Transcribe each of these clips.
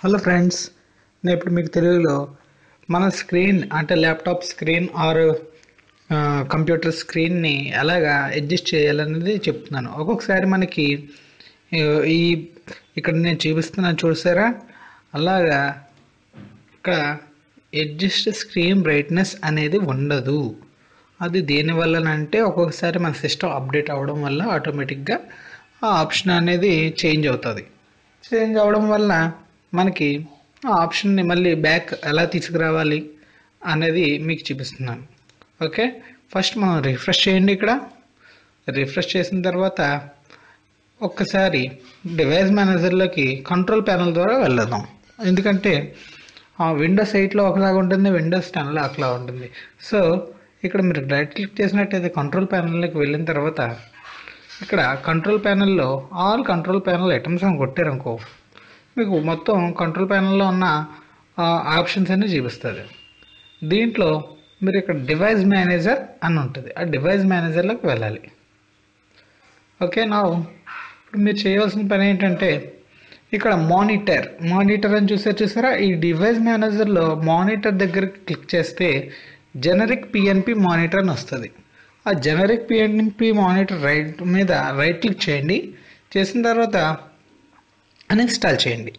Hello friends, నేను ఇప్పుడు మీకు తెలుగులో మన స్క్రీన్ అంటే ల్యాప్టాప్ స్క్రీన్ ఆర్ కంప్యూటర్ స్క్రీన్ని ఎలాగా అడ్జస్ట్ చేయాలనేది చెప్తున్నాను. ఒక్కొక్కసారి మనకి ఈ ఇక్కడ నేను చూపిస్తున్నాను చూసారా, అలాగా ఇక్కడ అడ్జస్ట్ స్క్రీన్ బ్రైట్నెస్ అనేది ఉండదు. అది దేనివల్లనంటే ఒక్కొక్కసారి మన సిస్టమ్ అప్డేట్ అవ్వడం వల్ల ఆటోమేటిక్గా ఆ ఆప్షన్ అనేది చేంజ్ అవుతుంది. చేంజ్ అవ్వడం వల్ల మనకి ఆ ఆప్షన్ని మళ్ళీ బ్యాక్ ఎలా తీసుకురావాలి అనేది మీకు చూపిస్తున్నాను. ఓకే, ఫస్ట్ మనం రిఫ్రెష్ చేయండి. ఇక్కడ రిఫ్రెష్ చేసిన తర్వాత ఒక్కసారి డివైస్ మేనేజర్లోకి కంట్రోల్ ప్యానల్ ద్వారా వెళ్దాం. ఎందుకంటే విండోస్ 8లో ఒకలాగా ఉంటుంది, విండోస్ 10లో ఒకలా ఉంటుంది. సో ఇక్కడ మీరు రైట్ క్లిక్ చేసినట్టయితే కంట్రోల్ ప్యానల్లోకి వెళ్ళిన తర్వాత ఇక్కడ కంట్రోల్ ప్యానల్లో ఆల్ కంట్రోల్ ప్యానల్ ఐటమ్స్ అని కొట్టారనుకో, మీకు మొత్తం కంట్రోల్ ప్యానల్లో ఉన్న ఆప్షన్స్ అన్నీ చూపిస్తుంది. దీంట్లో మీరు ఇక్కడ డివైస్ మేనేజర్ అని ఉంటుంది, ఆ డివైస్ మేనేజర్లోకి వెళ్ళాలి. ఓకే, నా ఇప్పుడు మీరు చేయవలసిన పని ఏంటంటే ఇక్కడ మానిటర్ అని చూసారా, ఈ డివైస్ మేనేజర్లో మానిటర్ దగ్గరికి క్లిక్ చేస్తే జెనరిక్ పిఎన్పి మానిటర్ అని వస్తుంది. ఆ జెనరిక్ పిఎన్పి మానిటర్ మీద రైట్ క్లిక్ చేయండి. చేసిన తర్వాత అన్ఇన్స్టాల్ చేయండి.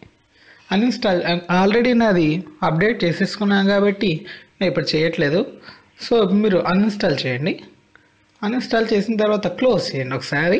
ఆల్రెడీ నాది అప్డేట్ చేసేసుకున్నాను కాబట్టి నేను ఇప్పుడు చేయట్లేదు. సో మీరు అన్ఇన్స్టాల్ చేయండి. అన్ఇన్స్టాల్ చేసిన తర్వాత క్లోజ్ చేయండి. ఒకసారి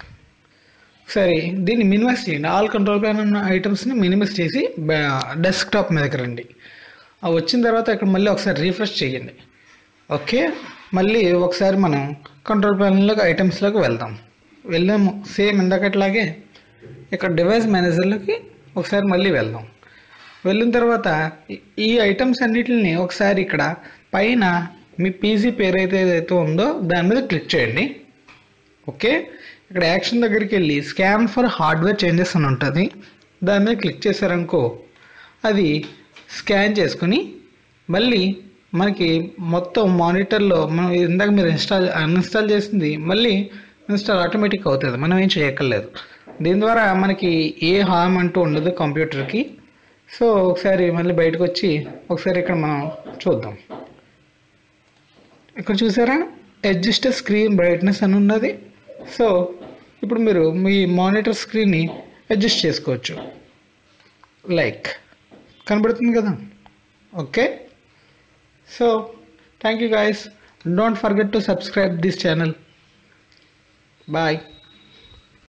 దీన్ని మినిమైజ్ చేయండి. ఆల్ కంట్రోల్ ప్యానల్ ఐటమ్స్ని మినిమైజ్ చేసి డెస్క్టాప్ మీదకి రండి. వచ్చిన తర్వాత ఇక్కడ మళ్ళీ ఒకసారి రీఫ్రెష్ చేయండి. ఓకే, మళ్ళీ ఒకసారి మనం కంట్రోల్ ప్యానల్లోకి ఐటమ్స్లోకి వెళ్ళాము. సేమ్ ఇందాకట్లాగే ఇక్కడ డివైస్ మేనేజర్లోకి ఒకసారి మళ్ళీ వెళ్ళిన తర్వాత ఈ ఐటమ్స్ అన్నిటిని ఒకసారి ఇక్కడ పైన మీ పీసీ పేరు ఏదైతే ఉందో దాని మీద క్లిక్ చేయండి. ఓకే, ఇక్కడ యాక్షన్ దగ్గరికి వెళ్ళి స్కాన్ ఫర్ హార్డ్వేర్ చేంజెస్ అని ఉంటుంది, దాని మీద క్లిక్ చేశారనుకో అది స్కాన్ చేసుకుని మళ్ళీ మనకి మొత్తం మానిటర్లో మనం ఇందాక మీరు అన్ఇన్స్టాల్ చేసింది మళ్ళీ ఇన్స్టాల్ ఆటోమేటిక్ అవుతుంది, మనం ఏం చేయక్కర్లేదు. దీని ద్వారా మనకి ఏ హార్మ్ అంటూ ఉండదు కంప్యూటర్కి. సో ఒకసారి మళ్ళీ బయటకు వచ్చి ఒకసారి ఇక్కడ మనం చూద్దాం. ఇక్కడ చూసారా, అడ్జస్ట్ స్క్రీన్ బ్రైట్నెస్ అని ఉన్నది. సో ఇప్పుడు మీరు మీ మానిటర్ స్క్రీన్ని అడ్జస్ట్ చేసుకోవచ్చు. లైక్ కనబడుతుంది కదా. Okay, so thank you guys. Don't forget to subscribe this channel. Bye.